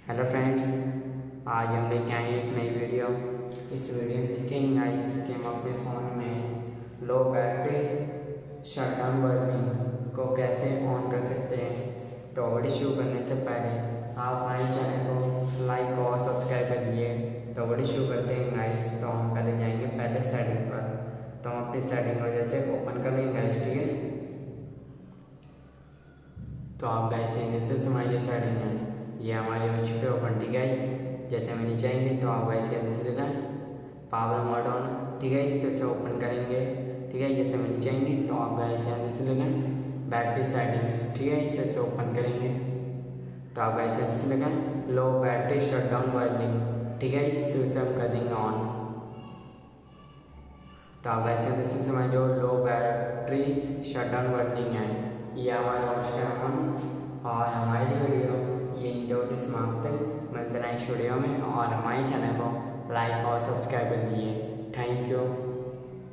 Hello friends, आज हम लेके आए हैं एक नई वीडियो। इस वीडियो में देखेंगे गाइस कि हम अपने फ़ोन में लो बैटरी शटडाउन बटन को कैसे ऑन कर सकते हैं। तो वीडियो शुरू करने से पहले आप हमारे चैनल को लाइक और सब्सक्राइब कर दिए। तो वीडियो शुरू करते हैं गाइस। तो हम पहले जाएंगे पहले सेटिंग पर। तो हम अपनी सेटिंग को जैसे ओपन कर लेंगे गाइस, ठीक है। तो आप गाइस जैसे हमारी ये सेटिंग है, ये हमारे हो चुके ओपन, ठीक है। जैसे हम नीचे आएंगे तो आप गाइस जैसे लिखा है पावर मोड ऑन, ठीक है। इस तरह से ओपन करेंगे, ठीक है। जैसे हम नीचे आएंगे तो आप गाइस जैसे लिखा है बैटरी सेटिंग्स, ठीक है। इस तरह से ओपन करेंगे तो आप गाइस जैसे लिखा है लो बैटरी शटडाउन वार्निंग, ठीक है। इस तरह से हम कर देंगे ऑन। तो आप गाइस जैसे हमारी जो लो बैटरी शटडाउन वार्निंग है ये हमारा हो चुका है ऑन। और हमारी वीडियो ये जो समाप्त मिलते हैं नेक्स्ट वीडियो में। और हमारे चैनल को लाइक और सब्सक्राइब कर दिए। Thank you.